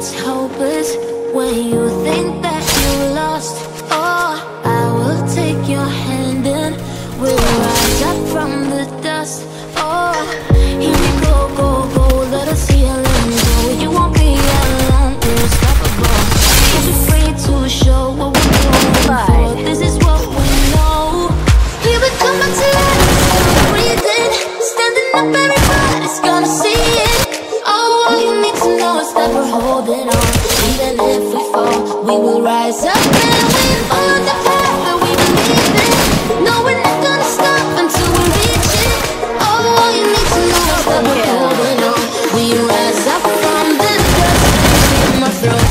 it's hopeless when you think that you're lost. Oh, I will take your hand and we'll rise up from the dust. Oh, here we go, go, go, let us heal and go. You won't be alone, we're unstoppable. Don't be afraid to show what we're going for. This is what we know. Here we come back to life, still breathing, standing up, everybody's gonna see it. Oh, all you need to know is that we're holding on. Even if we fall, we will rise up and win. On the path that we believe in. No, we're not gonna stop until we reach it. Oh, all you need to know is that we're holding on. We rise up from the dust and clear my throat.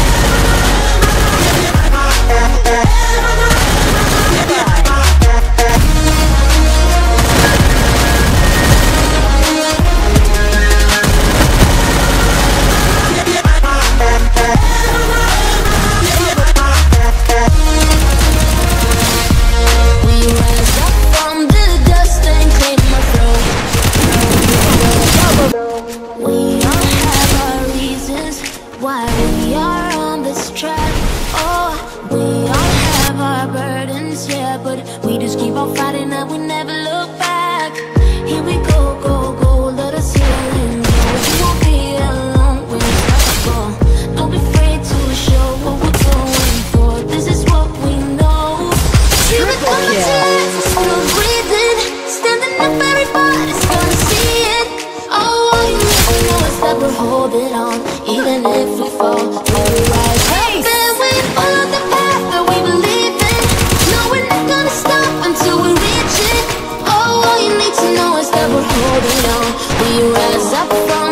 Why we are on this track. Oh, we all have our burdens, yeah, but we just keep on fighting and we never look back. Here we go, go, go, let us heal and go. You won't be alone, we're unstoppable. Don't be afraid to show what we're going for. This is what we know. Here we come to life, we're still breathing, standing up, everybody's gonna see it. Oh, all you need to know is that we're holding on. Even if we fall, we will rise up and win. On the path that we believe in. No, we're not gonna stop until we reach it. Oh, all you need to know is that we're holding on. We rise up from